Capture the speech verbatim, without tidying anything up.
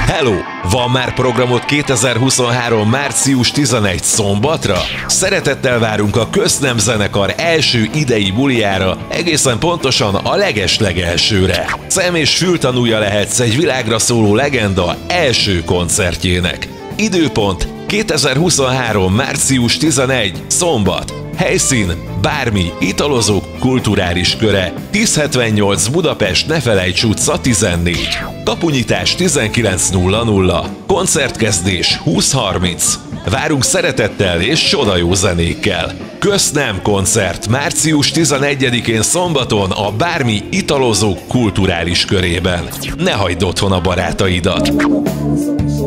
Hello! Van már programot kétezer-huszonhárom. március tizenegy szombatra? Szeretettel várunk a Köznemzenekar első idei bulijára, egészen pontosan a legeslegelsőre. Szem- és fültanúja lehetsz egy világra szóló legenda első koncertjének. Időpont kétezer-huszonhárom. március tizenegy szombat. Helyszín bármi, italozók kulturális köre, tíz hetvennyolc Budapest, ne felejts utca tizennégy. Kapunyitás tizenkilenc nulla nulla. Koncertkezdés húsz harminc. Várunk szeretettel és csodajó zenékkel. Köznem koncert március tizenegyedikén szombaton a bármi italozók kulturális körében. Ne hagyd otthon a barátaidat!